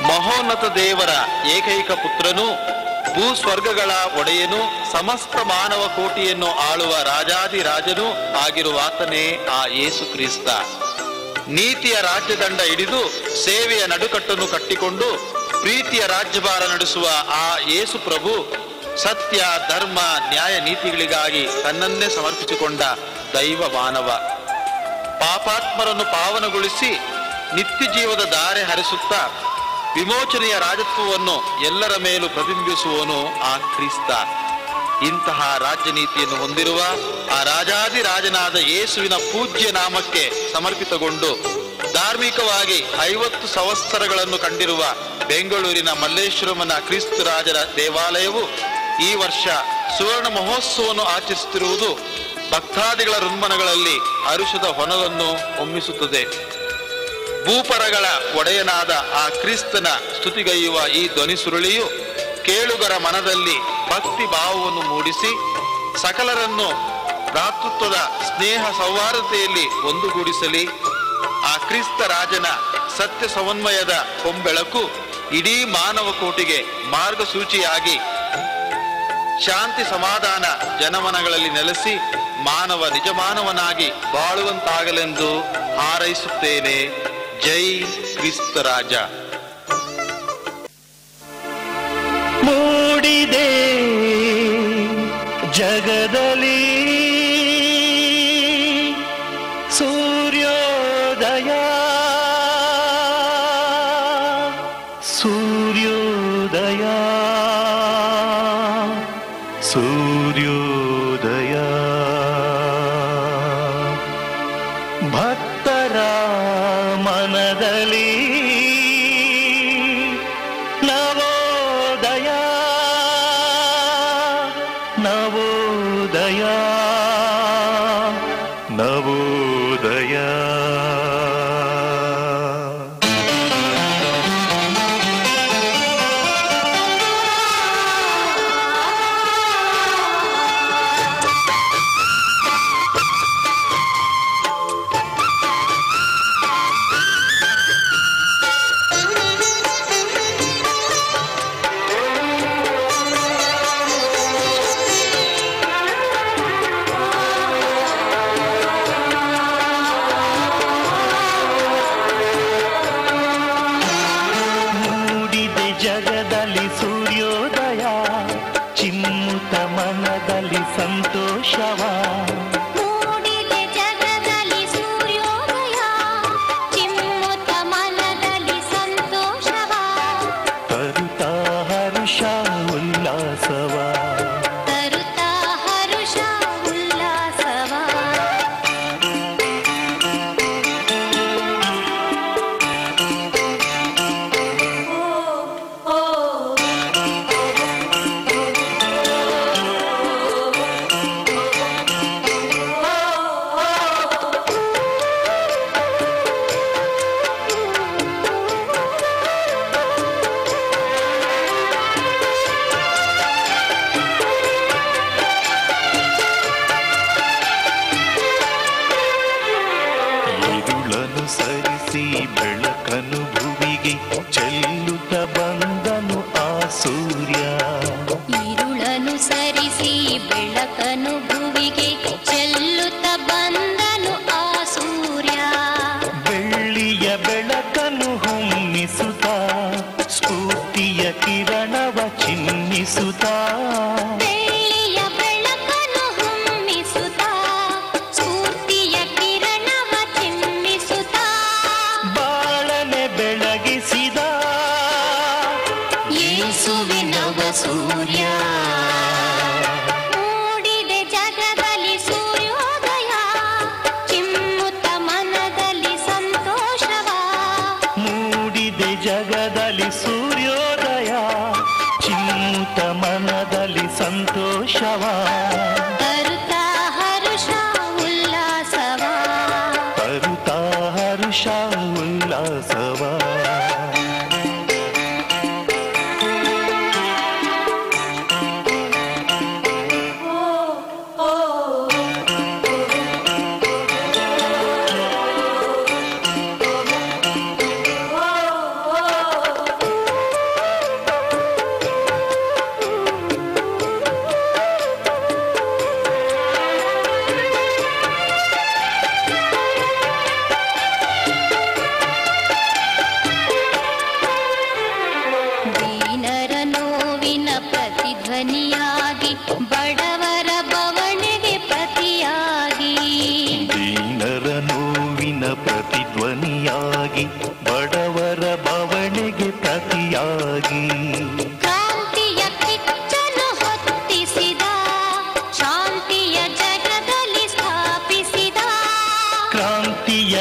ಮಹೋನ್ನತ ದೇವರ ಏಕೈಕ ಪುತ್ರನು, ಭೂಸ್ವರ್ಗಗಳ ಒಡೆಯನು, ಸಮಸ್ತ ಮಾನವ ಕೋಟಿಯನ್ನು ಆಳುವ ರಾಜಾದಿರಾಜನು ಆಗಿರುವಾತನೇ ಆ ಯೇಸು ಕ್ರಿಸ್ತ. ನೀತಿಯ ರಾಜ್ಯದಂಡ ಹಿಡಿದು ಸೇವೆಯ ನಡುಕಟ್ಟನ್ನು ಕಟ್ಟಿಕೊಂಡು ಪ್ರೀತಿಯ ರಾಜ್ಯಭಾರ ನಡೆಸುವ ಆ ಯೇಸು ಪ್ರಭು ಸತ್ಯ, ಧರ್ಮ, ನ್ಯಾಯ ನೀತಿಗಳಿಗಾಗಿ ತನ್ನನ್ನೇ ಸಮರ್ಪಿಸಿಕೊಂಡ ದೈವ ಮಾನವ. ಪಾಪಾತ್ಮರನ್ನು ಪಾವನಗೊಳಿಸಿ ನಿತ್ಯ ಜೀವದ ಧಾರೆ ಹರಿಸುತ್ತಾ ವಿಮೋಚನೆಯ ರಾಜತ್ವವನ್ನು ಎಲ್ಲರ ಮೇಲೂ ಪ್ರತಿಬಿಂಬಿಸುವನು ಆ ಕ್ರಿಸ್ತ. ಇಂತಹ ರಾಜ್ಯ ನೀತಿಯನ್ನು ಹೊಂದಿರುವ ಆ ರಾಜಾದಿರಾಜನಾದ ಯೇಸುವಿನ ಪೂಜ್ಯ ನಾಮಕ್ಕೆ ಸಮರ್ಪಿತಗೊಂಡು ಧಾರ್ಮಿಕವಾಗಿ 50 ಸಂವತ್ಸರಗಳನ್ನು ಕಂಡಿರುವ ಬೆಂಗಳೂರಿನ ಮಲ್ಲೇಶ್ವರಮನ ಕ್ರಿಸ್ತ ರಾಜರ ದೇವಾಲಯವು ಈ ವರ್ಷ ಸುವರ್ಣ ಮಹೋತ್ಸವವನ್ನು ಆಚರಿಸುತ್ತಿರುವುದು ಭಕ್ತಾದಿಗಳ ಋನ್ಮನಗಳಲ್ಲಿ ಹರುಷದ ಹೊನಲನ್ನು ಹೊಮ್ಮಿಸುತ್ತದೆ. ಭೂಪರಗಳ ಒಡೆಯನಾದ ಆ ಕ್ರಿಸ್ತನ ಸ್ತುತಿಗೈಯುವ ಈ ಧ್ವನಿ ಸುರುಳಿಯು ಕೇಳುಗರ ಮನದಲ್ಲಿ ಭಕ್ತಿ ಭಾವವನ್ನು ಮೂಡಿಸಿ ಸಕಲರನ್ನು ಭ್ರಾತೃತ್ವದ ಸ್ನೇಹ ಸೌಹಾರ್ದತೆಯಲ್ಲಿ ಒಂದುಗೂಡಿಸಲಿ. ಆ ಕ್ರಿಸ್ತ ರಾಜನ ಸತ್ಯ ಸಮನ್ವಯದ ಕೊಂಬೆಳಕು ಇಡೀ ಮಾನವ ಕೋಟಿಗೆ ಮಾರ್ಗಸೂಚಿಯಾಗಿ ಶಾಂತಿ ಸಮಾಧಾನ ಜನಮನಗಳಲ್ಲಿ ನೆಲೆಸಿ ಮಾನವ ನಿಜಮಾನವನಾಗಿ ಬಾಳುವಂತಾಗಲೆಂದು ಹಾರೈಸುತ್ತೇನೆ. ಜೈ ಕ್ರಿಸ್ತ ರಾಜ. ಮೂಡಿದೆ ಜಗದಲ್ಲಿ ಸೂರ್ಯೋದಯ, ಸೂರ್ಯೋದಯ, ಸೂರ್ಯೋದಯ. ಭಕ್ತರ ಮನದಲ್ಲಿ ನವೋದಯ, ನವೋದಯ, ನವೋದಯ. ಜಗದಲ್ಲಿ ಸೂರ್ಯೋದಯ, ಚಿಮ್ಮುತ ಮನದಲ್ಲಿ ಸಂತೋಷವ. ಮೂಡಿದೆ ಜಗದಲ್ಲಿ ಸೂರ್ಯೋದಯ, ಚಿಮ್ಮುತ ಮನದಲ್ಲಿ ಸಂತೋಷವ. ತರುತ್ತಾ ಹರುಷ ಉಲ್ಲಾಸವ, ತರುತ್ತಾ ಹರುಷ ಉಲ್ಲಾಸವ. ಸರಿಸಿ ಬೆಳಕನು ಭುವಿಗೆ ಚೆಲ್ಲುತ್ತ ಬಂದನು ಆ ಸೂರ್ಯ. ഇരുളನು ಸರಿಸಿ ಬೆಳಕನು ಭುವಿಗೆ ಚೆಲ್ಲುತ್ತ ಬಂದನು ಆ ಸೂರ್ಯ. ಬೆಳ್ಳಿಯ ಬೆಳಕನು ಹೊಮ್ಮಿಸುತ್ತ ಸ್ಫೂರ್ತಿಯ ಕಿರಣವ ಚಿಮ್ಮಿಸುತ್ತ. ಬೆಳ್ಳಿಯ ಬೆಳಕನು ಹೊಮ್ಮಿಸುತ್ತ ಸ್ಫೂರ್ತಿಯ ಕಿರಣವ ಚಿಮ್ಮಿಸುತ್ತ. ಬಾಳನೆ ಬೆಳಗಿಸಿದ ಯೇಸುವಿನವ ಸೂರ್ಯ. ಮೂಡಿದೆ ಜಗದಲ್ಲಿ ಸೂರ್ಯೋದಯ, ಚಿಮ್ಮುತ್ತ ಮನದಲ್ಲಿ ಸಂತೋಷವ. ಮೂಡಿದೆ ಜಗದಲ್ಲಿ ಸೂರ್ಯೋದಯ, ಚಿಮ್ಮುತ ಮನದಲ್ಲಿ ಸಂತೋಷವ. ತರುತ್ತಾ ಹರುಷ ಉಲ್ಲಾಸವ, ತರುತ್ತಾ ಹರುಷ ಉಲ್ಲಾಸವ.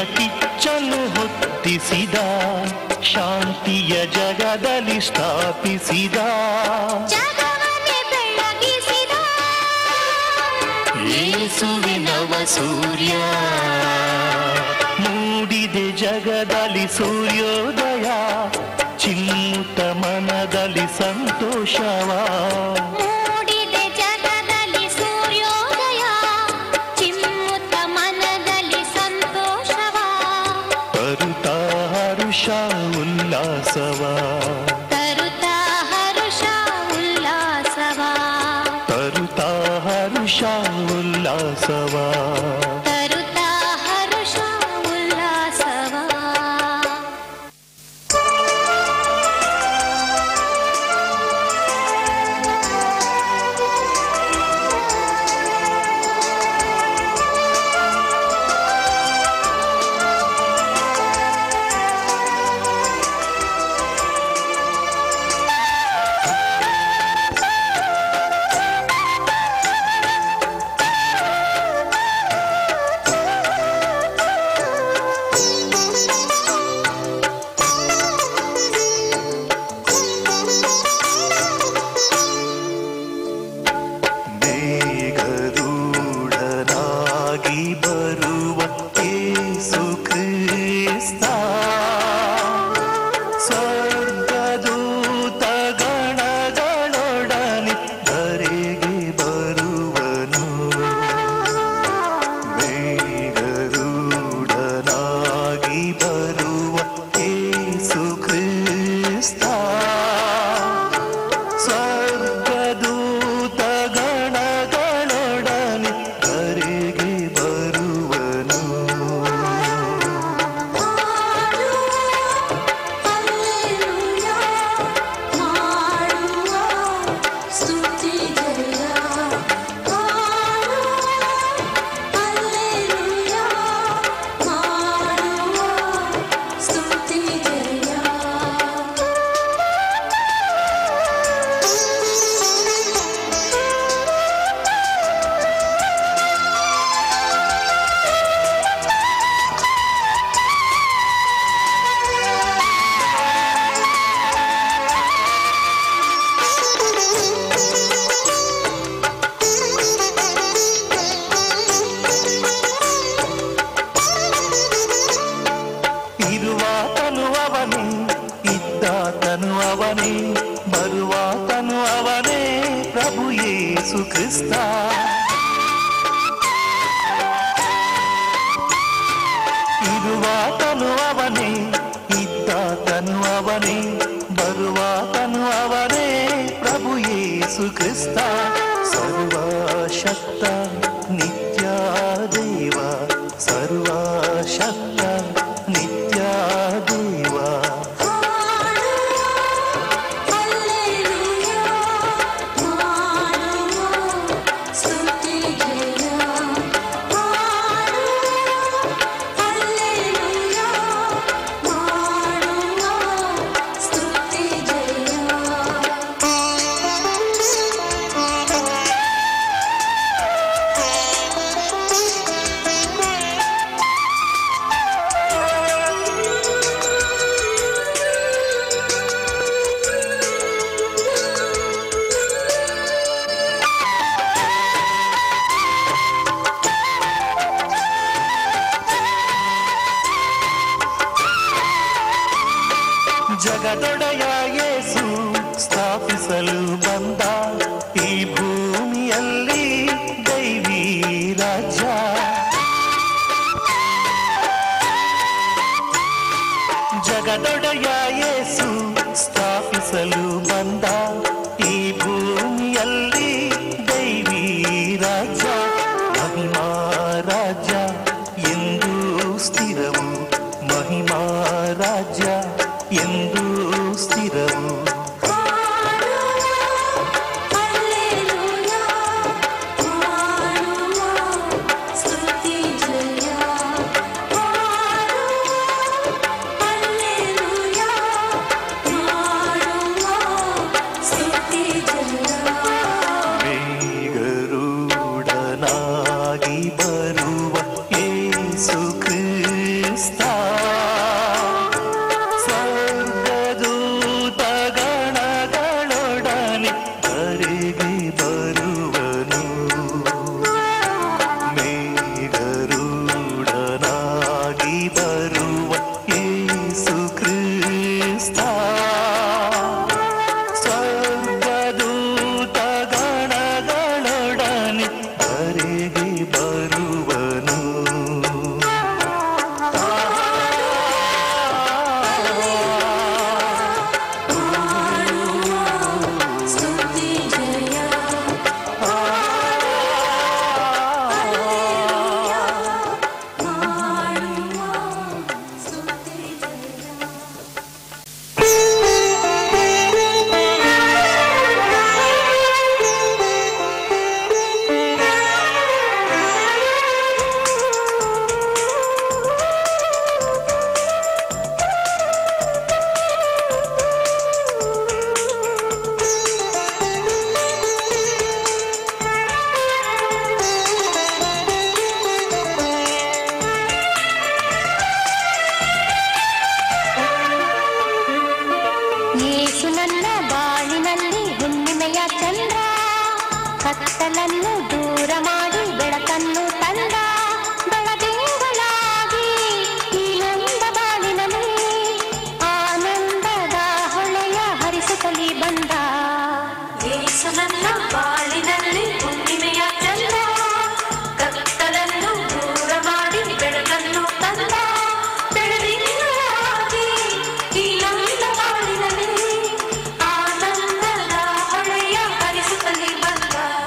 ಕಿಚ್ಚನ್ನು ಹೊತ್ತಿಸಿದ, ಶಾಂತಿಯ ಜಗದಲ್ಲಿ ಸ್ಥಾಪಿಸಿದ, ಜಗವನ್ನೇ ಬೆಳಗಿಸಿದ ಯೇಸುವೆ ನವ ಸೂರ್ಯ. ಮೂಡಿದೆ ಜಗದಲ್ಲಿ ಸೂರ್ಯೋದಯ, ಚಿಮ್ಮುತ್ತ ಮನದಲ್ಲಿ ಸಂತೋಷವ. ಮೂಡಿದೆ ಜಗದಲ್ಲಿ ಸೂರ್ಯೋದಯ, ಚಿಮ್ಮುತ್ತ ಮನದಲ್ಲಿ ಸಂತೋಷವ. ತರುತ್ತಾ ಹರುಷ ಉಲ್ಲಾಸವ, ತರುತ್ತಾ ಹರುಷ ಉಲ್ಲಾಸವ, ತರುತ್ತಾ ಹರುಷ ಉಲ್ಲಾಸವ. ತರುತ್ತಾ ಹರುಷ ಉಲ್ಲಾಸವ. ಮೇಘರೂಢನಾಗಿ ಬರುವ ಯೇಸು ಕ್ರಿಸ್ತ, ಸ್ವರ್ಗದೂತ ಗಣಗಳೊಡನೆ ಧರೆಗೆ ಬರುವನು. ಮೇಘರೂಢನಾಗಿ ಬರುವ ಯೇಸು ಕ್ರಿಸ್ತ, ಸ್ವರ್ಗದೂತ ಗಣಗಳೊಡನೆ ಧರೆಗೆ ಬರುವನು. ಇರುವಾತನು ಅವನೇ, ಇದ್ದಾತನು ಅವನೇ, ಬರುವಾತನು ಅವನೇ, ಪ್ರಭು ಯೇಸು ಕ್ರಿಸ್ತ. ಇರುವಾತನು ಅವನೇ, ಇದ್ದಾತನು ಅವನೇ, ಬರುವಾತನು ಅವನೇ, ಪ್ರಭು ಯೇಸು ಕ್ರಿಸ್ತ. ಸರ್ವಶಕ್ತ ನಿತ್ಯ ದೇವ, ಸರ್ವಶಕ್ತ ನಿತ್ಯ ದೇವ. ಜಗದೊಡೆಯ ಯೇಸು ಸ್ಥಾಪಿಸಲು ಬಂದ ಈ ಭೂಮಿಯಲ್ಲಿ ದೈವೀ ರಾಜ್ಯ. ಜಗದೊಡೆಯ ಯೇಸು ಸ್ಥಾಪಿಸಲು ಬಂದ ಈ ಭೂಮಿಯಲ್ಲಿ ದೈವೀ ರಾಜ್ಯ. ಮಹಿಮಾ ರಾಜ್ಯ ಎಂದು ಸ್ಥಿರವು, ಮಹಿಮಾ ರಾಜ್ಯ ಎಂದು ಸ್ಥಿರವು. ಮೇಘರೂಢನಾಗಿ ಬರುವ ಯೇಸು ಕ್ರಿಸ್ತ, ಕತ್ತಲನ್ನು ದೂರ ಮಾಡಿ ಬೆಳಕನ್ನು ತಂದ ಬೆಳದಿಂಗಳಾಗಿ ಈ ನೊಂದ ಬಾಳಿನಲ್ಲಿ ಆನಂದದ ಹೊಳೆಯ ಹರಿಸುತ್ತಲೇ ಬಂದ. ಯೇಸು ನನ್ನ ಬಾಳಿನಲ್ಲಿ ಹುಣ್ಣಿಮೆಯ ಚಂದ, ಕತ್ತಲನ್ನು ದೂರ ಮಾಡಿ ಬೆಳಕನ್ನು ತಂದ ಬೆಳದಿಂಗಳಾಗಿ ಈ ನೊಂದ ಬಾಳಿನಲ್ಲಿ ಆನಂದದ ಹೊಳೆಯ ಹರಿಸುತ್ತಲೇ ಬಂದ.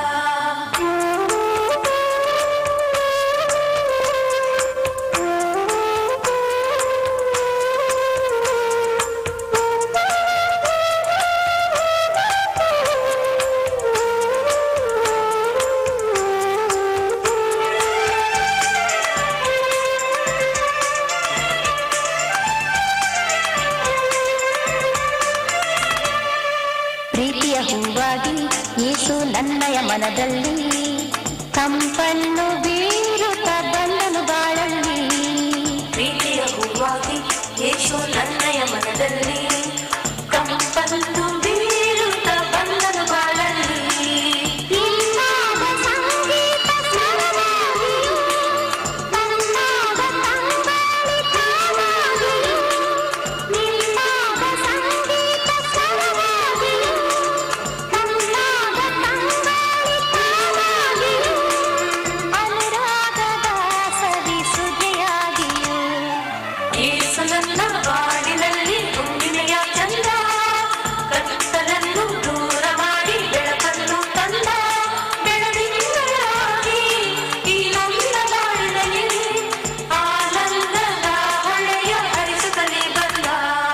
ಪ್ರೀತಿಯ ಹೂವಾಗಿ ಯೇಸು ನನ್ನಯ ಮನದಲ್ಲಿ ಕಂಪನ್ನು ಬೀರುತ್ತ ಬಂದನು ಬಾಳಲ್ಲಿ. ಪ್ರೀತಿಯ ಹೂವಾಗಿ ಯೇಸು ನನ್ನಯ ಮನದಲ್ಲಿ ಕಂಪನ್ನು ಬೀರುತ್ತ ಬಂದನು ಬಾಳಲ್ಲಿ. ಇನ್ನಾದ ಸಂಗೀತ ಸ್ವರವಾಗಿಯೂ, ತನ್ನಾದ ತಂಗಾಳಿ ತಾನಾಗಿಯೂ, ನಿನ್ನಾದ ಸಂಗೀತ ಸ್ವರವಾಗಿಯೂ, ತನ್ನಾದ ತಂಗಾಳಿ ತಾನಾಗಿಯೂ, ಅನುರಾಗದ ಸವಿ ಸುಧೆಯಾಗಿಯೂ. ಯೇಸು ನನ್ನ ಬಾಳಿನಲ್ಲಿ ಹುಣ್ಣಿಮೆಯ ಚಂದ, ಕತ್ತಲನ್ನು ದೂರ ಮಾಡಿ ಬೆಳಕನ್ನು ತಂದ ಬೆಳದಿಂಗಳಾಗಿ ಈ ನನ್ನ ಬಾಳಿನಲ್ಲಿ ಆನಂದದ ಹೊಳೆಯ ಹರಿಸುತ್ತಲೇ ಬಂದ.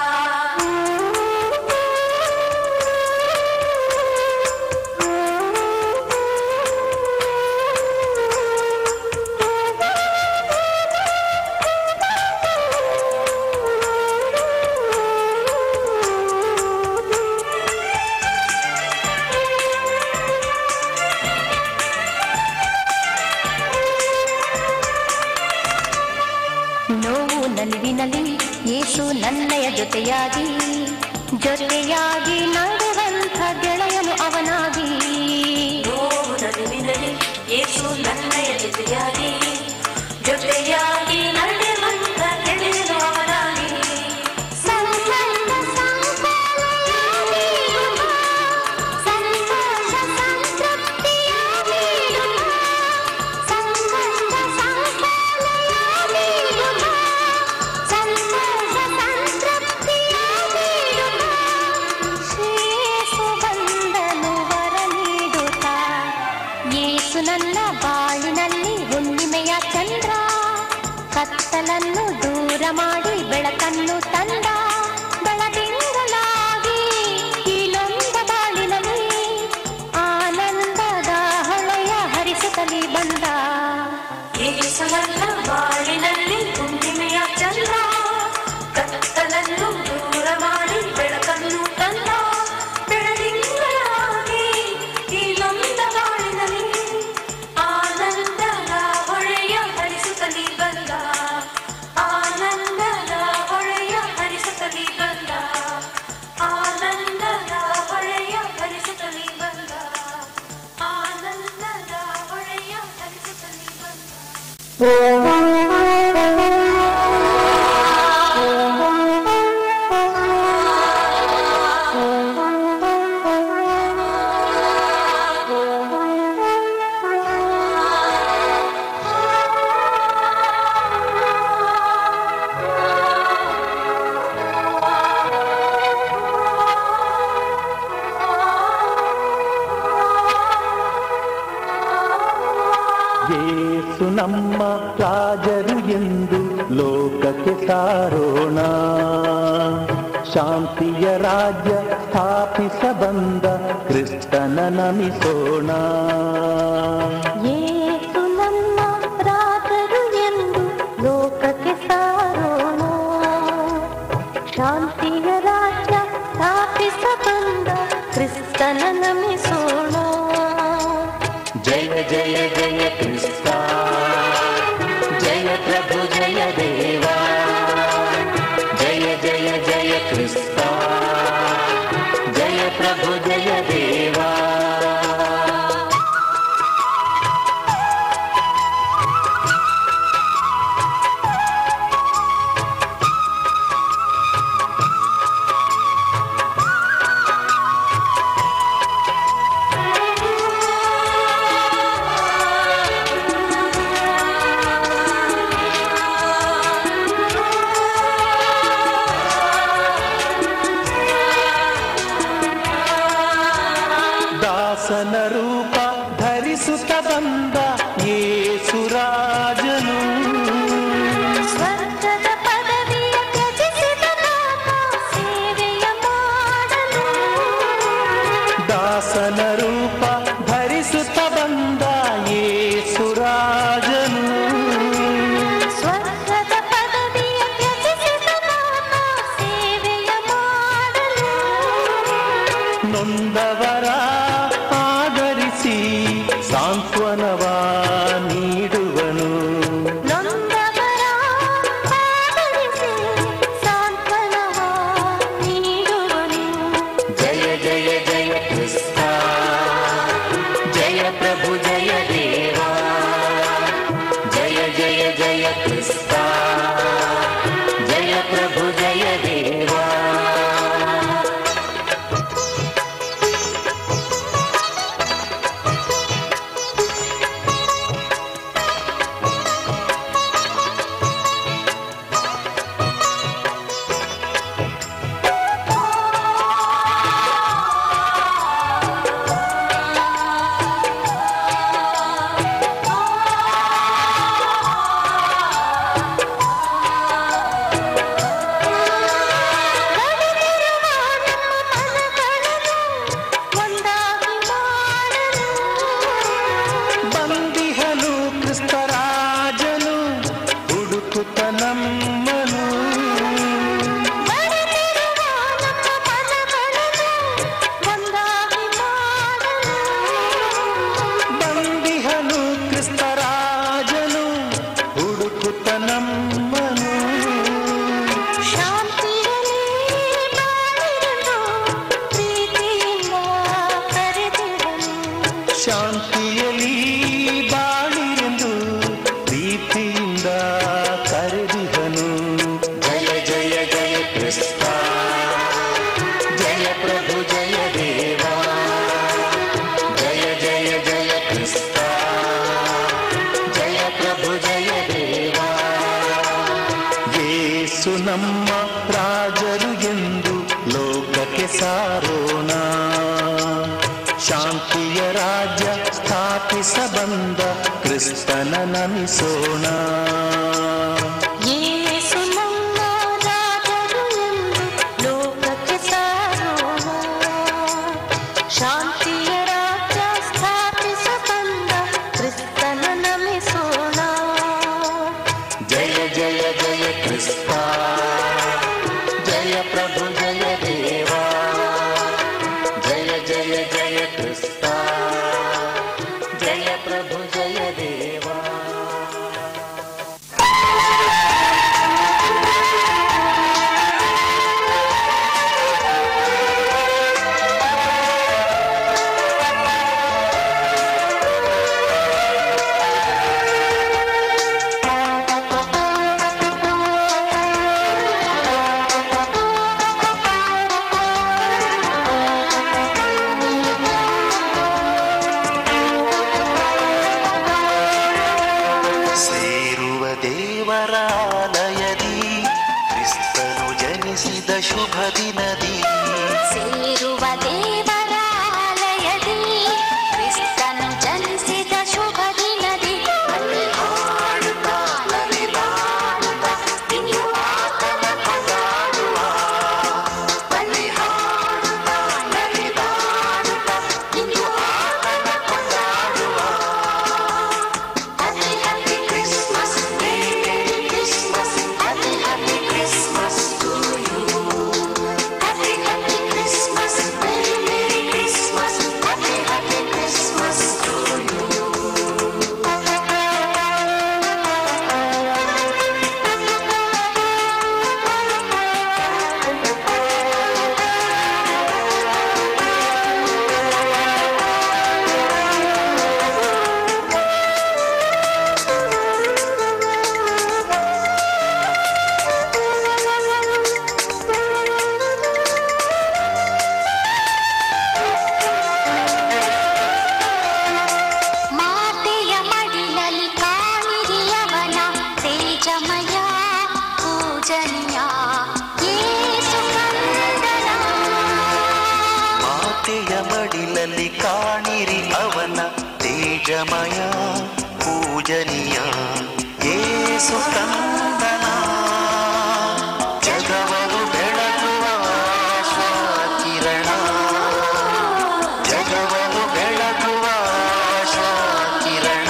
ನೋವು ನಲಿವಿನಲ್ಲಿ ಯೇಸು ನನ್ನಯ ಜೊತೆಯಾಗಿ ನಡೆವಂಥ ಗೆಳೆಯನು ಅವನಾಗಿ. ನೋವು ನಡುವಿನಲ್ಲಿ ಯೇಸು ನನ್ನಯ ಜೊತೆಯಾಗಿ ನಡೆಯುವಂತ ಗೆಳೆಯನು ಅವನಾಗಿ. ಸಂಕಟ ಸಂಕೋಲೆಯ ನೀಡುವ, ಸಂತೋಷ ಸಂತೃಪ್ತಿಯ ನೀಡುವ, ಸಂಕಷ್ಟ ಸಂಕೋಲೆಯ ನೀಡುವ, ಸಂತೋಷ ಸಂತೃಪ್ತಿಯ ನೀಡುವ, ಶ್ರೇಯಸ್ಸು ಬಂದನು ವರ ನೀಡುತ್ತಾ. ಯೇಸು ನನ್ನ ಬಾಳಿನಲ್ಲಿ ಹುಣ್ಣಿಮೆಯ ಚಂದ್ರ, ಕತ್ತಲನ್ನು ದೂರ ಮಾಡಿ ಬೆಳಕನ್ನು ತಂದ ಬೆಳದಿಂಗಳಾಗಿ ಈ ನೊಂದ ಬಾಳಿನಲ್ಲಿ ಆನಂದದ ಹೊಳೆಯ ಹರಿಸುತ್ತಲೇ ಬಂದ. ಯೇಸು ನನ್ನ ಬಾಳಿನಲ್ಲಿ ಹುಣ್ಣಿಮೆಯ ಚಂದ್ರ, ಕತ್ತಲನ್ನು ದೂರ ಮಾಡಿ ಬೆಳಕನ್ನು ತಂದ ಬೆಳದಿಂಗಳಾಗಿ ಈ ನೊಂದ ಬಾಳಿನಲ್ಲಿ ಆನಂದದ ಹೊಳೆಯ ಹರಿಸುತ್ತಲೇ ಬಂದ. ಆನಂದದ ಹೊಳೆಯ ಹರಿಸುತ್ತಲೇ ಬಂದ. ಆನಂದದ ಹೊಳೆಯ ಹರಿಸುತ್ತಲೇ ಬಂದ. ಆನಂದದ ಹೊಳೆಯ ಹರಿಸುತ್ತಲೇ ಬಂದ. ಯೇಸು ನಮ್ಮ ರಾಜರು ಎಂದು ಲೋಕಕ್ಕೆ ಸಾರೋಣ, ಶಾಂತಿಯ ರಾಜ್ಯ ಸ್ಥಾಪಿಸ ಬಂದ ಕ್ರಿಸ್ತನ ನಮಿಸೋಣ. ಯೇಸು ನಮ್ಮ ರಾಜರು ಎಂದು ಲೋಕಕ್ಕೆ ಸಾರೋಣ, ಶಾಂತಿಯ ರಾಜ್ಯ ಸ್ಥಾಪಿಸ ಬಂದ ಕ್ರಿಸ್ತನ ನಮಿಸೋಣ. ಜಯ ಜಯ ಜಯ ಕ್ರಿಸ್ತ, ಜಯ ಪ್ರಭು ಜಯ ದೇವಾ, ಜಯ ಜಯ ಜಯ ಕ್ರಿಸ್ತ, ಜಯ ಪ್ರಭು ಜಯ ದೇವಾ. ನಮ್ಮನು ನಡೆದಿರುವ ನಮ್ಮ ಮನಗಳನ್ನು ಒಂದಾಗಿ ಮಾಡಲು ಬಂದಿಹನು ಕ್ರಿಸ್ತರಾಜನು ಹುಡುಕುತ್ತ ನಮ್ಮನು ಶಾಂತಿಯಲ್ಲಿ ಬಾಳಿರಲು ಪ್ರೀತಿಯಿಂದ ಕರೆದಿಡಲು ಶಾಂತಿಯಲ್ಲಿ ಬಾಳಿರೆಂದು ಪ್ರೀತಿಯಿಂದ ಕರೆದಿಹನು ಜಯ ಜಯ ಜಯ ಕ್ರಿಸ್ತ ಜಯ ಪ್ರಭು ಜಯ ದೇವ ಜಯ ಜಯ ಜಯ ಕ್ರಿಸ್ತ ಜಯ ಪ್ರಭು ಜಯ ದೇವ ಯೇಸು ನಮ್ಮ ರಾಜರು ಎಂದು ಲೋಕಕ್ಕೆ ಸಾರೋಣ ಶಾಂತಿಯ ರಾಜ್ಯ ಸ್ಥಾಪಿಸ ಬಂದ ಕ್ರಿಸ್ತನ ನಮಿಸೋಣ ಯೇಸು ನಮ್ಮ ರಾಜರು ಎಂದು ಲೋಕಕ್ಕೆ ಸಾರೋಣ ಶಾಂತಿಯ ರಾಜ್ಯ ಸ್ಥಾಪಿಸ ಬಂದ ಕ್ರಿಸ್ತನ ನಮಿಸೋಣ ಜಯ ಜಯ ಜಯ ಕ್ರಿಸ್ತ ಜಯ ಪ್ರಭು ಜಯ ದೇವ ಜಯ ಜಯ ಜಯ ಕ್ರಿಸ್ತ ಜಯ ಪ್ರಭು ಜಯ ದೇವ ಸೇರುವ ದೇವರಾಲಯದಿ ಕ್ರಿಸ್ತನು ಜನಿಸಿದ ಶುಭ ದಿನದಿ ಸೇರುವ ದೇವರಾಲಯದಿ ಕ್ರಿಸ್ತನು ಜನಿಸಿದ ಶುಭ ದಿನದಿ ಅಲ್ಲಿ ಹಾಡುತ್ತಾ ನಲಿದಾಡುತ್ತಾ ಇನ್ನು ಆತನ ಕೊಂಡಾಡುವ ಅಲ್ಲಿ ಹಾಡುತ್ತಾ ನಲಿದಾಡುತ್ತಾ ಇನ್ನು ಆತನ ಕೊಂಡಾಡುವ Happy happy Christmas, Merry Christmas, happy happy Christmas to you. Happy happy Christmas, Merry Christmas, happy happy Christmas to you. ಮಾತೆಯ ಮಡಿಲಲ್ಲಿ ಕಾಣಿರಿಯವನ ತೇಜಮಯ ಪೂಜನೀಯ ಯೇಸು ಕಂದನ ಮಾತೆಯ ಮಡಿಲಲ್ಲಿ ಕಾಣಿರಿ ಅವನ ತೇಜಮಯ ಪೂಜನೀಯ ಯೇಸು ಕಂದನ ಜಗವನ್ನು ಬೆಳಗುವ ಆಶಾ ಕಿರಣ ಜಗವನ್ನು ಬೆಳಗುವ ಆಶಾ ಕಿರಣ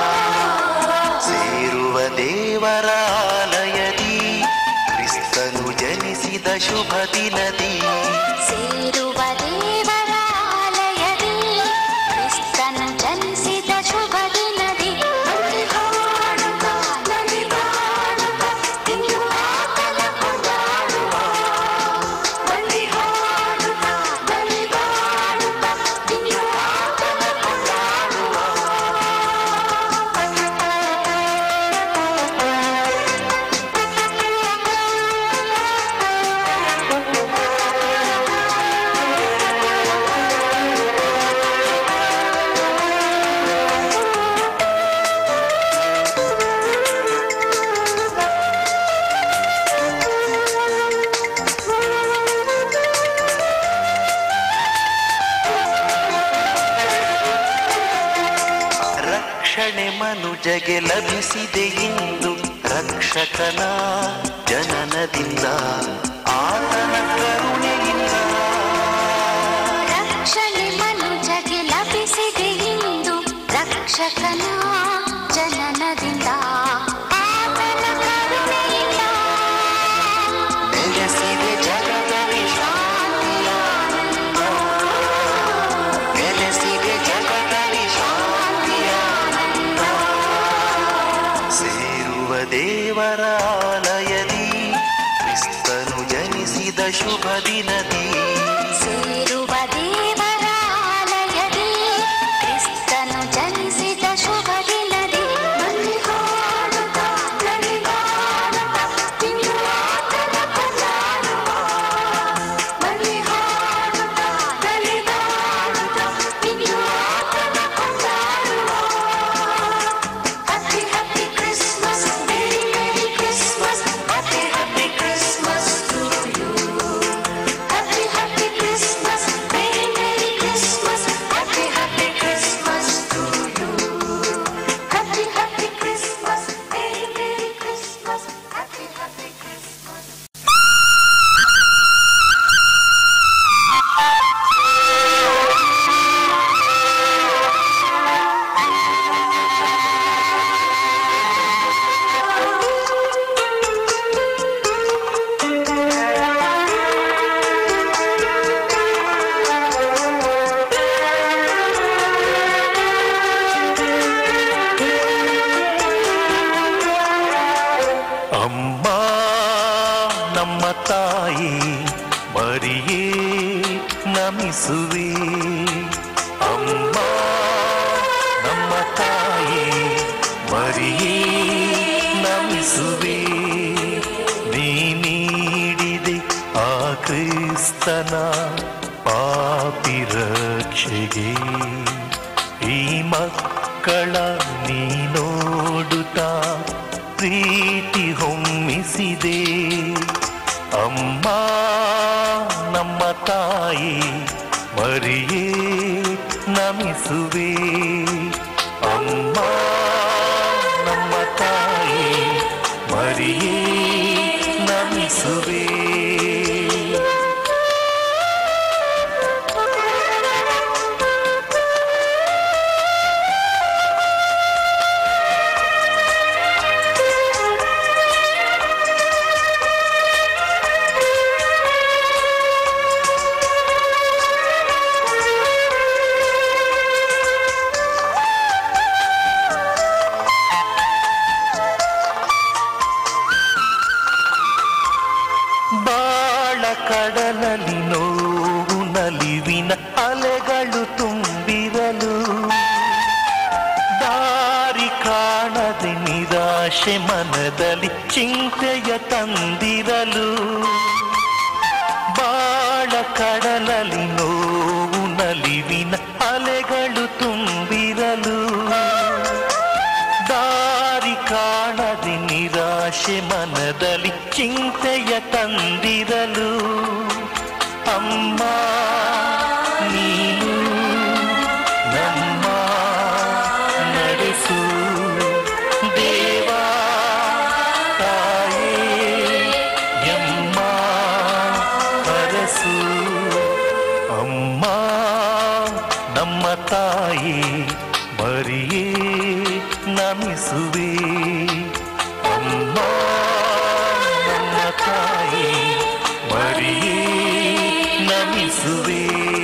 ಸೇರುವ ದೇವರಾಲಯದಿ ಕ್ರಿಸ್ತನು ಜನಿಸಿದ ಶುಭ ದಿನದಿ ಸೇರುವ ದೇವರಾಲಯದಿ ಕ್ರಿಸ್ತನು ಜನಿಸಿದ ಶುಭ ದಿನದಿ ಅಲ್ಲಿ ಹಾಡುತ್ತಾ ನಲಿದಾಡುತ್ತಾ ಇನ್ನು ಆತನ ಕೊಂಡಾಡುವ ಅಲ್ಲಿ ಹಾಡುತ್ತಾ ನಲಿದಾಡುತ್ತಾ ಇನ್ನು ಆತನ ಕೊಂಡಾಡುವ ರಕ್ಷಣೆ ಮನುಜಗೆ ಲಭಿಸಿದೆ ಇಂದು ರಕ್ಷಕನ ಜನನದಿಂದ ಆತನ ಕರುಣೆಯಿಂದ ರಕ್ಷಣೆ ಮನುಜಗೆ ಲಭಿಸಿದೆ ಇಂದು ರಕ್ಷಕನ ಜನನದಿಂದ ಆತನ ಕರುಣೆಯಿಂದ ಶುಭ ದಿನದಿ ಸೇರುವ ದೇವರಾಲಯದಿ ಕ್ರಿಸ್ತನು ಜನಿಸಿದ ಶುಭ ದಿನದಿ ಬನ್ನಿ ಹಾಡುತ್ತಾ ನಲಿದಾಡುತ್ತಾ ಇನ್ನು ಆತನ ಕೊಂಡಾಡುವ ಬನ್ನಿ ಹಾಡುತ್ತಾ ನಲಿದಾಡುತ್ತಾ ಇನ್ನು ಆತನ ಕೊಂಡಾಡುವ happy happy Christmas merry merry Christmas happy happy Christmas to you happy happy Christmas merry merry Christmas happy happy Christmas to you happy happy Christmas merry merry Christmas happy happy Christmas. ಅಮ್ಮ ನಮ್ಮ ತಾಯಿ ಮರಿಯೇ ನಮಿಸುವೆ ಅಮ್ಮ ನಮ್ಮ ತಾಯಿ ಮರಿಯೇ ನಮಿಸುವೆ ನೀ ನೀಡಿದೆ ಆ ಕ್ರಿಸ್ತನ ಪಾಪಿ ರಕ್ಷೆಗೆ ಈ ಮಕ್ಕಳ ನೀ ನೋಡುತ್ತಾ ಪ್ರೀತಿ ಹೊಮ್ಮಿಸಿದೆ ಅಮ್ಮ ನಮ್ಮ ತಾಯಿ ಮರಿಯೇ ನಮಿಸುವೆ ಅಮ್ಮ ನಮ್ಮ ತಾಯಿ ಮರಿಯೇ ನಮಿಸುವೆ ಬಾಳ ಕಡಲಲ್ಲಿ ನೋವು ನಲಿವಿನ ಅಲೆಗಳು ತುಂಬಿರಲು ದಾರಿ ಕಾಣದೆ ನಿರಾಶೆ ಮನದಲ್ಲಿ ಚಿಂತೆಯ ತಂದಿರಲು ಬಾಳ ಕಡಲಲ್ಲಿ ನೋವು ನಲಿವಿನ ಅಲೆಗಳು ತುಂಬಿರಲು ದಾರಿ ಕಾಣದೆ ನಿರಾಶೆ ಮನದಲ್ಲಿ ಚಿಂತೆಯ ತಂದಿರಲು ಅಮ್ಮ ನೀನು ನಮ್ಮ ನಡೆಸು ದೇವಾ ತಾಯೇ ಎಮ್ಮ ಹರಸು ಅಮ್ಮ ನಮ್ಮ ತಾಯಿ ಮರಿಯೇ ನಮಿಸುವೆ ಅಮ್ಮ ನಮ್ಮ ತಾಯಿ ಮರಿಯೇ ನಮಿಸುವೆ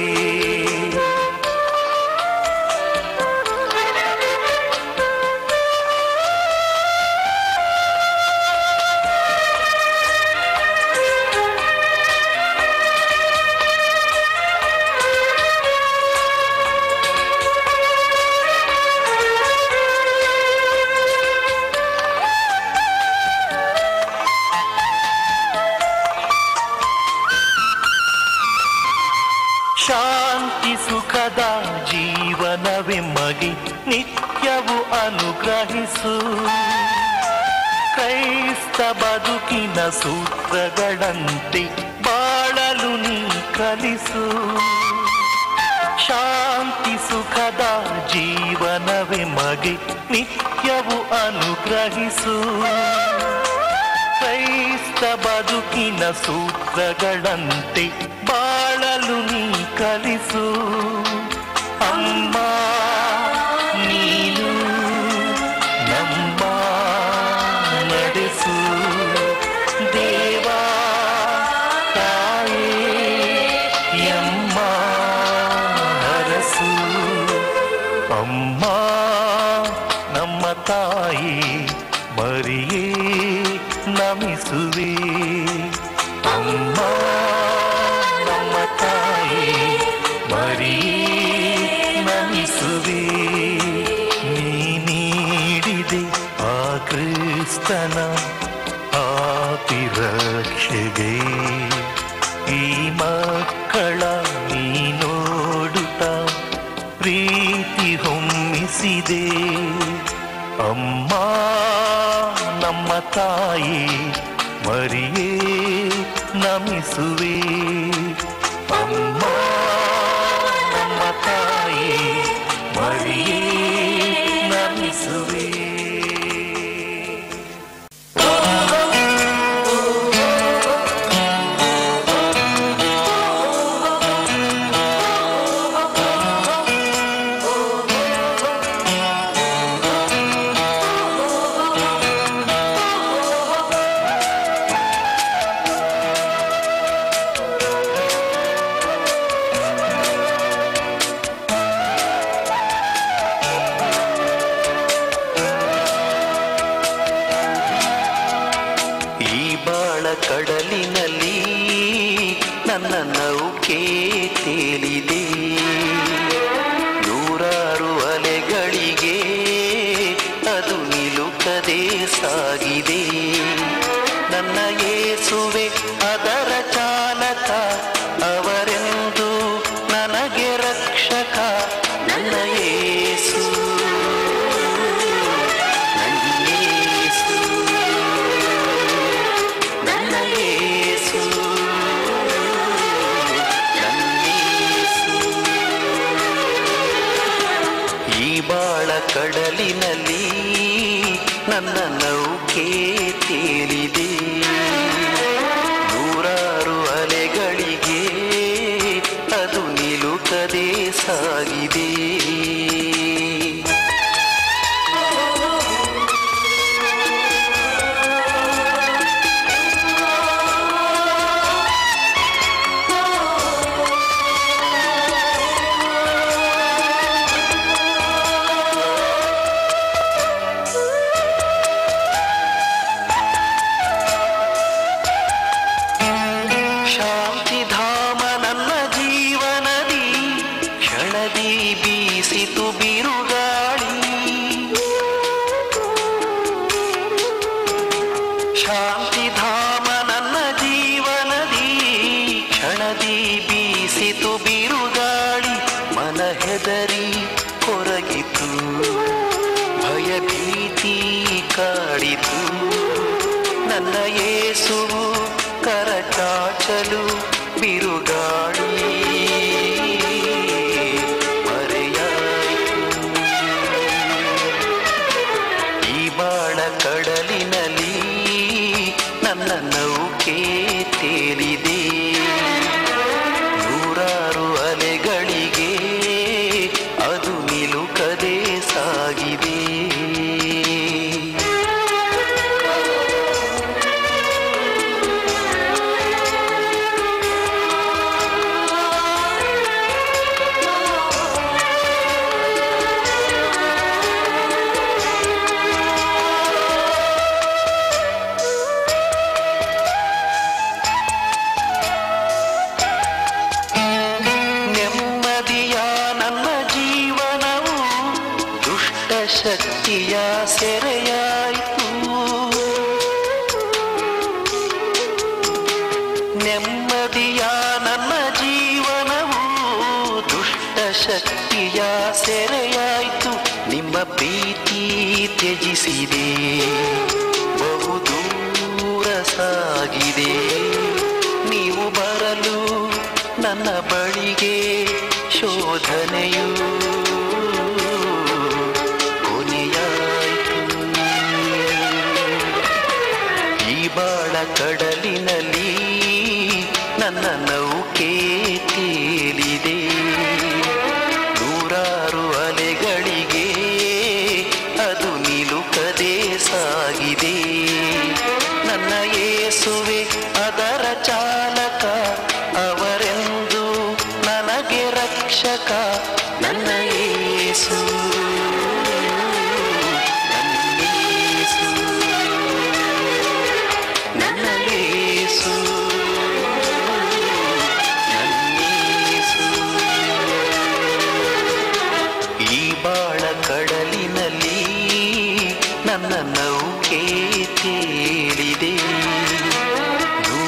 ಶಾಂತಿ ಸುಖದ ಜೀವನವೆಮಗೆ ನಿತ್ಯವೂ ಅನುಗ್ರಹಿಸು ಕ್ರೈಸ್ತ ಬದುಕಿನ ಸೂತ್ರಗಳಂತೆ ಬಾಳಲು ನೀ ಕಲಿಸು ಶಾಂತಿ ಸುಖದ ಜೀವನವೆಮಗೆ ನಿತ್ಯವೂ ಅನುಗ್ರಹಿಸು ಕ್ರೈಸ್ತ ಬದುಕಿನ ಸೂತ್ರಗಳಂತೆ ಬಾಳಲು ನೀ ಕಲಿಸು ಅಮ್ಮ ನೀನು ನಮ್ಮ ನಡೆಸು ದೇವಾ ತಾಯೇ ಎಮ್ಮ ಹರಸು ಅಮ್ಮ ನಮ್ಮ ತಾಯಿ ಮರಿಯೇ ನಮಿಸುವೆ ಅಮ್ಮ ರಕ್ಷೆಗೆ ಈ ಮಕ್ಕಳ ನೀ ನೋಡುತ್ತಾ ಪ್ರೀತಿ ಹೊಮ್ಮಿಸಿದೆ. ಅಮ್ಮ ನಮ್ಮ ತಾಯಿ ಮರಿಯೇ ನಮಿಸುವೆ. ಅಮ್ಮ ನಮ್ಮ ತಾಯಿ ಮರಿಯೇ ನಮಿಸುವೆ. ಕಡಲಿನಲ್ಲಿ ನನ್ನ ನೌಕೆ ತೇಲಿದೆ. ನೂರಾರು ಅಲೆಗಳಿಗೆ ಅದು ನಿಲುಕದೆ ಸಾಗಿದೆ. ನನ್ನ ಯೇಸುವೆ ಅದರ ಚಾಲಕ, ಅವರೆಂದು ನನಗೆ ರಕ್ಷಕ. ನನ್ನ ಯೇಸು ಕಡಲಿನಲ್ಲಿ ನನ್ನ ನೌಕೆ ತೇಲಿದೆ. ನೂರಾರು ಅಲೆಗಳಿಗೆ ಅದು ನಿಲುಕದೆ ಸಾಗಿದೆ. ಬೀಸಿತು ಬಿರುಗಾಳಿ, ಶಾಂತಿಧಾಮ ನನ್ನ ಜೀವನದಿ ಕ್ಷಣದಿ ಬೀಸಿತು ಬಿರುಗಾಳಿ. ಮನ ಹೆದರಿ ಕೊರಗಿತು, ಭಯಭೀತಿ ಕಾಡಿತು. ನನ್ನ ಯೇಸುವು ಕರಚಾಚಲು ಬಿರುಗಾಳಿ ಕಡಲಿನಲ್ಲಿ ನನ್ನ ನೌಕೆ ತೇಲಿದೆ. ನೂರಾರು ಅಲೆಗಳಿಗೆ ಅದು ನಿಲುಕದೆ ಸಾಗಿದೆ. ಶಕ್ತಿಯ ಸೆರೆಯಾಯಿತು, ನೆಮ್ಮದಿಯ ನನ್ನ ಜೀವನವು ದುಷ್ಟ ಶಕ್ತಿಯ ಸೆರೆಯಾಯಿತು. ನಿಮ್ಮ ಪ್ರೀತಿ ತ್ಯಜಿಸಿದೆ, ಬಹು ದೂರ ಸಾಗಿದೆ. ನೀವು ಬರಲು ನನ್ನ ಬಳಿಗೆ ಶೋಧನೆಯು ಬಾಳ ಕಡಲಿನಲ್ಲಿ ನನ್ನ ನೌಕೆ ತೇಲಿದೆ. ನೂರಾರು ಅಲೆಗಳಿಗೆ ಅದು ನಿಲುಕದೆ ಸಾಗಿದೆ. ನನ್ನ ಯೇಸುವೆ ಅದರ ಚಾಲಕ, ಅವರೆಂದು ನನಗೆ ರಕ್ಷಕ. ನನ್ನ ಯೇಸು ಕಡಲಿನಲ್ಲಿ ನನ್ನ ನೌಕೆ ತೇಲಿದೆ.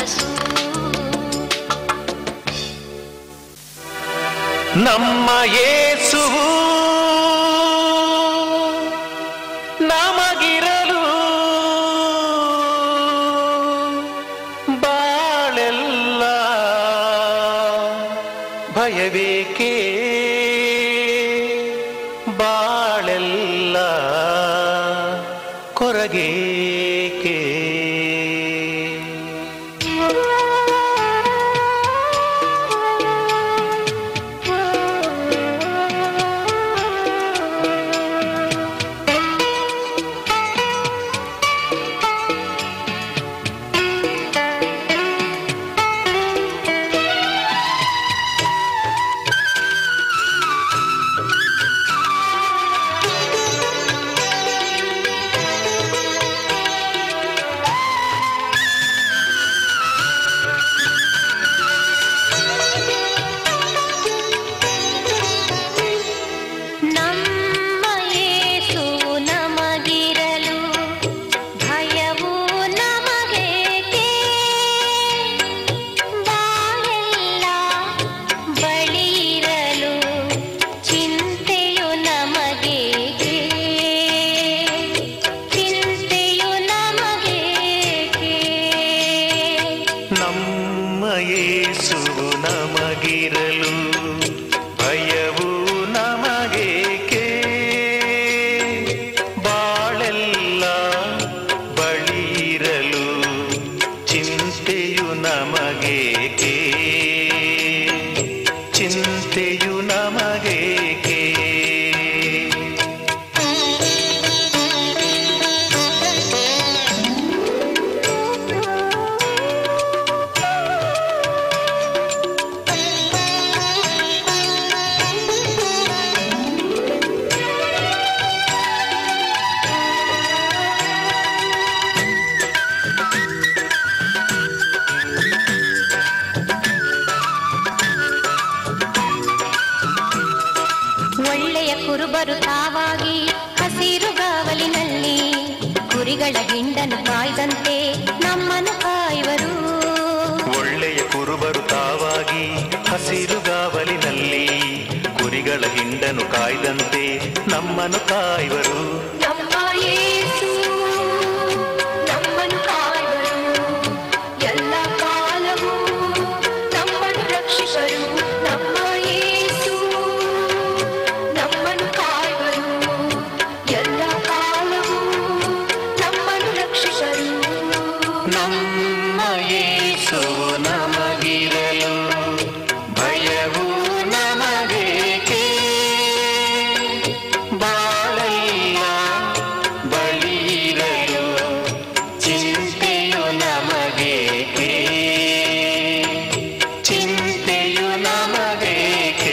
ಕನಸು. ನಮ್ಮ ಯೇಸುವು ನಮಗಿರಲು ಬಾಳೆಲ್ಲ ಭಯಬೇಕೆ, ಬಾಳೆಲ್ಲ ಕೊರಗೇಕೆ. ಕುರುಬರು ತಾವಾಗಿ ಹಸಿರುಗಾವಲಿನಲ್ಲಿ ಕುರಿಗಳ ಹಿಂಡನ್ನು ಕಾಯ್ದಂತೆ ನಮ್ಮನ್ನು ಕಾಯುವರು. ಒಳ್ಳೆಯ ಕುರುಬರು ತಾವಾಗಿ ಹಸಿರುಗಾವಲಿನಲ್ಲಿ ಕುರಿಗಳ ಹಿಂಡನ್ನು ಕಾಯ್ದಂತೆ ನಮ್ಮನ್ನು ಕಾಯುವರು. ನಮ್ಮ ಯೇಸು ನಮ್ಮನ್ನು ಕಾಯುವರು, ಎಲ್ಲ ಕಾಲವೂ ನಮ್ಮನ್ನು ರಕ್ಷಿಸರು. ನಮ್ಮ ಯೇಸು ನಮ್ಮನ್ನು ಕಾಯುವರು, ಎಲ್ಲ ಕಾಲವೂ ನಮ್ಮನ್ನು ರಕ್ಷಿಸರು. ನಮ್ಮ ಯೇಸು ನಮಗಿರಲು ಭಯವು ನಮಗೇಕೆ, ಬಾಳೆಲ್ಲ ಬಳಿಯಿರಲು ಚಿಂತೆಯು ನಮಗೇಕೆ, ಚಿಂತೆಯು ನಮಗೇಕೆ.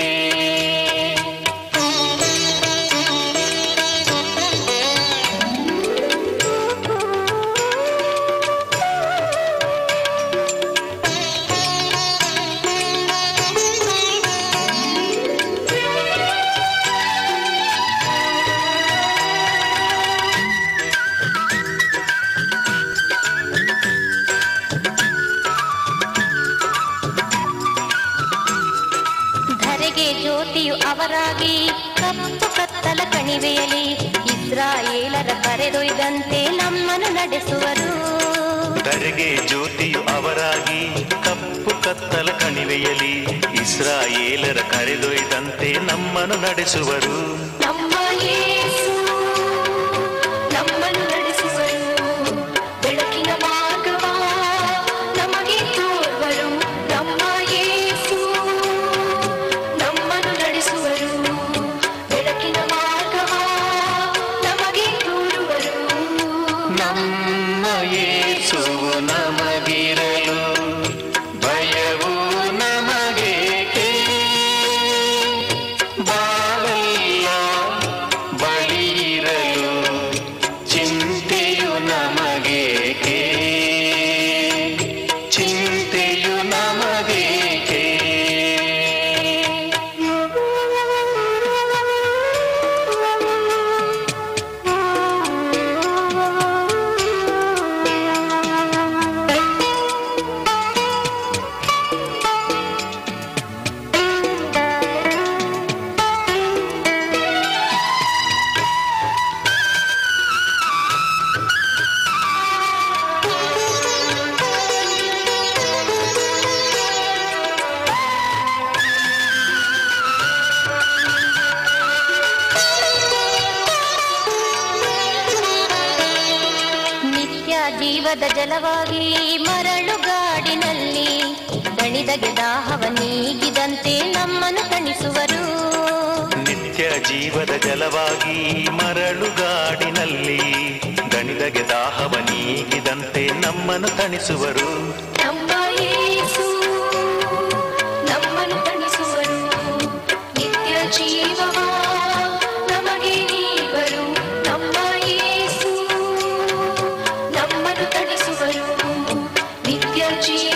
ಧರೆಗೆ ಜ್ಯೋತಿಯು ಅವರಾಗಿ ಕಪ್ಪು ಕತ್ತಲ ಕಣಿವೆಯಲ್ಲಿ ಇಸ್ರಾಯೇಲರ ಕರೆದೊಯ್ದಂತೆ ನಮ್ಮನ್ನು ನಡೆಸುವರು. ಧರೆಗೆ ಜ್ಯೋತಿಯು ಅವರಾಗಿ ಕಪ್ಪು ಕತ್ತಲ ಕಣಿವೆಯಲ್ಲಿ ಇಸ್ರಾಯೇಲರ ಕರೆದೊಯ್ದಂತೆ ನಮ್ಮನ್ನು ನಡೆಸುವರು. ನಮ್ಮ ಯೇಸು ನಮ್ಮನ್ನು ನಡೆಸುವರು, ಬೆಳಕಿನ ಮಾರ್ಗವ ನಮಗೆ ತೋರುವರು. ನಮ್ಮ ಯೇಸು ನಮ್ಮನ್ನು ನಡೆಸುವರು, ಬೆಳಕಿನ ಮಾರ್ಗವ ನಮಗೆ ತೋರುವರು. ನಮ್ಮ ಯೇಸು ನಮಗಿರಲು ಭಯವು ನಮಗೇಕೆ, ಬಾಳೆಲ್ಲ ಜೀವದ ಜಲವಾಗಿ ಮರಳುಗಾಡಿನಲ್ಲಿ ದಣಿದಗೆ ದಾಹವ ನೀಗಿದಂತೆ ನಮ್ಮನ್ನು ತಣಿಸುವರು. ನಿತ್ಯ ಜೀವದ ಜಲವಾಗಿ ಮರಳುಗಾಡಿನಲ್ಲಿ ದಣಿದಗೆ ದಾಹವ ನೀಗಿದಂತೆ ನಮ್ಮನ್ನು ತಣಿಸುವರು. ನಮ್ಮ ಯೇಸು ನಮ್ಮನ್ನು ತಣಿಸುವರು. ನಿತ್ಯ ಜೀವವ ನಮಗೆ ನೀವರು. ನಮ್ಮ ಯೇಸು ನಮ್ಮನ್ನು ತಣಿಸುವರು. ನಿತ್ಯ ಜೀವ